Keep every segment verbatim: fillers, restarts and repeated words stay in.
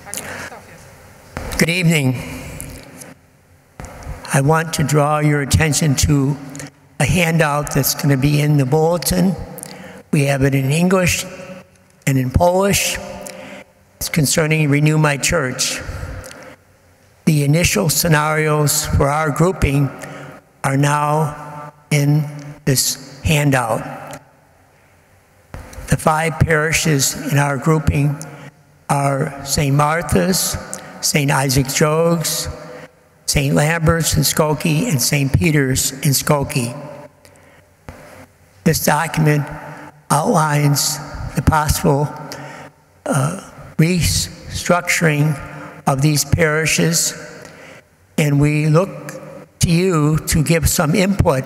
Good evening. I want to draw your attention to a handout that's going to be in the bulletin. We have it in English and in Polish. It's concerning Renew My Church. The initial scenarios for our grouping are now in this handout. The five parishes in our grouping are Saint Martha's, Saint Isaac Jogues, Saint Lambert's in Skokie, and Saint Peter's in Skokie. This document outlines the possible uh, restructuring of these parishes, and we look to you to give some input,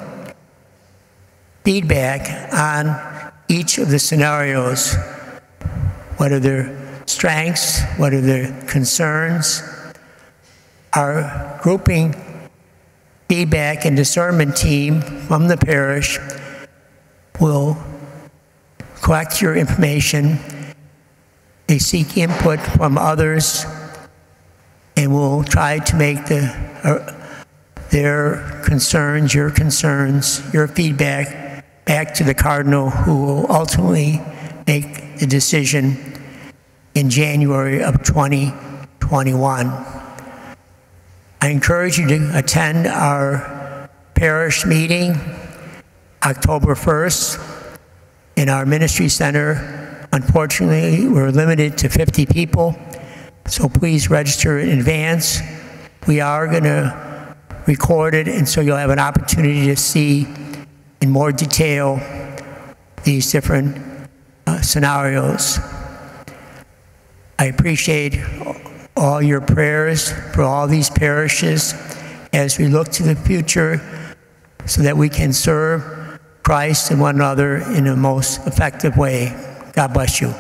feedback on each of the scenarios. What are their strengths? What are their concerns? Our grouping feedback and discernment team from the parish will collect your information. They seek input from others, and will try to make the, uh, their concerns, your concerns, your feedback back to the Cardinal, who will ultimately make the decision in January of twenty twenty-one. I encourage you to attend our parish meeting October first in our ministry center. Unfortunately, we're limited to fifty people, so please register in advance. We are going to record it, and so you'll have an opportunity to see in more detail these different uh, scenarios. I appreciate all your prayers for all these parishes as we look to the future so that we can serve Christ and one another in the most effective way. God bless you.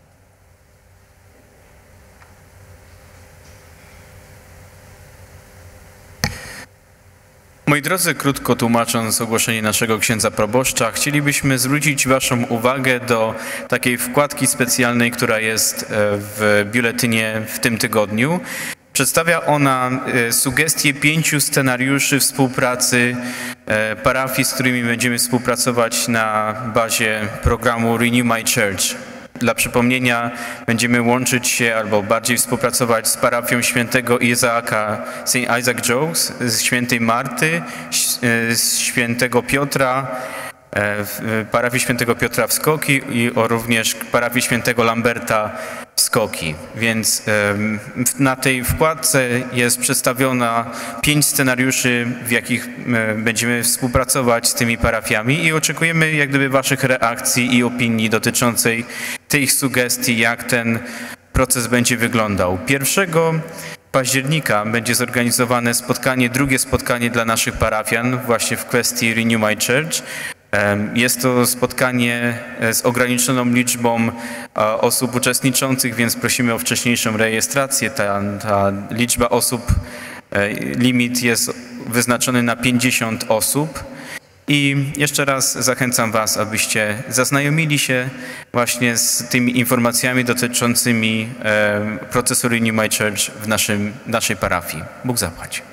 Moi drodzy, krótko tłumacząc ogłoszenie naszego księdza proboszcza, chcielibyśmy zwrócić waszą uwagę do takiej wkładki specjalnej, która jest w biuletynie w tym tygodniu. Przedstawia ona sugestie pięciu scenariuszy współpracy parafii, z którymi będziemy współpracować na bazie programu Renew My Church. Dla przypomnienia będziemy łączyć się albo bardziej współpracować z parafią świętego Izaaka, Saint Isaac Jogues, z świętej Marty, z świętego Piotra, parafii świętego Piotra w Skoki i również parafii świętego Lamberta w Skoki. Więc na tej wkładce jest przedstawiona pięć scenariuszy, w jakich będziemy współpracować z tymi parafiami i oczekujemy jak gdyby waszych reakcji i opinii dotyczącej tych sugestii, jak ten proces będzie wyglądał. Pierwszego października będzie zorganizowane spotkanie, drugie spotkanie dla naszych parafian właśnie w kwestii Renew My Church. Jest to spotkanie z ograniczoną liczbą osób uczestniczących, więc prosimy o wcześniejszą rejestrację. Ta, ta liczba osób, limit jest wyznaczony na pięćdziesiąt osób. I jeszcze raz zachęcam was, abyście zaznajomili się właśnie z tymi informacjami dotyczącymi procesu Renew My Church w naszym, naszej parafii. Bóg zapłać.